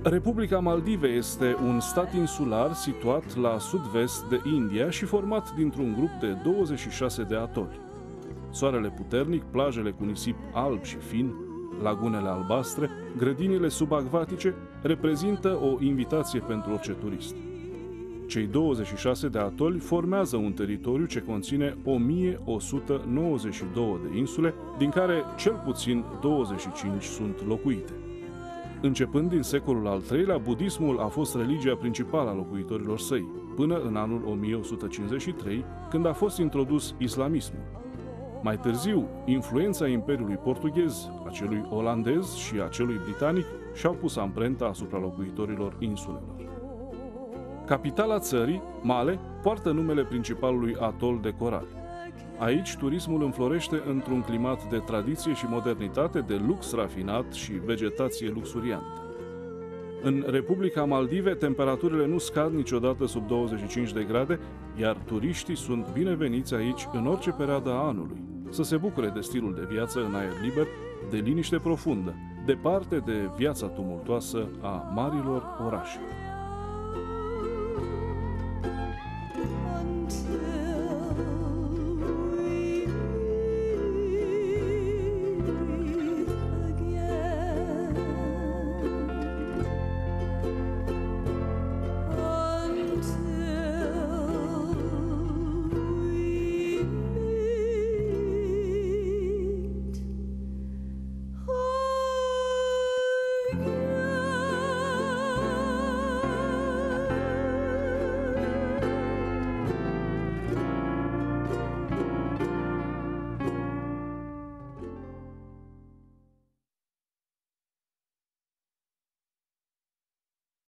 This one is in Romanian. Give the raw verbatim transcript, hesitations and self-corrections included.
Republica Maldive este un stat insular situat la sud-vest de India și format dintr-un grup de douăzeci și șase de atoli. Soarele puternic, plajele cu nisip alb și fin, lagunele albastre, grădinile subacvatice reprezintă o invitație pentru orice turist. Cei douăzeci și șase de atoli formează un teritoriu ce conține o mie o sută nouăzeci și două de insule, din care cel puțin douăzeci și cinci sunt locuite. Începând din secolul al treilea, budismul a fost religia principală a locuitorilor săi, până în anul o mie o sută cincizeci și trei, când a fost introdus islamismul. Mai târziu, influența Imperiului portughez, a celui olandez și a celui britanic și-au pus amprenta asupra locuitorilor insulelor. Capitala țării, Male, poartă numele principalului atol de corali. Aici, turismul înflorește într-un climat de tradiție și modernitate, de lux rafinat și vegetație luxuriantă. În Republica Maldive, temperaturile nu scad niciodată sub douăzeci și cinci de grade, iar turiștii sunt bineveniți aici în orice perioadă a anului, să se bucure de stilul de viață în aer liber, de liniște profundă, departe de viața tumultoasă a marilor orașe.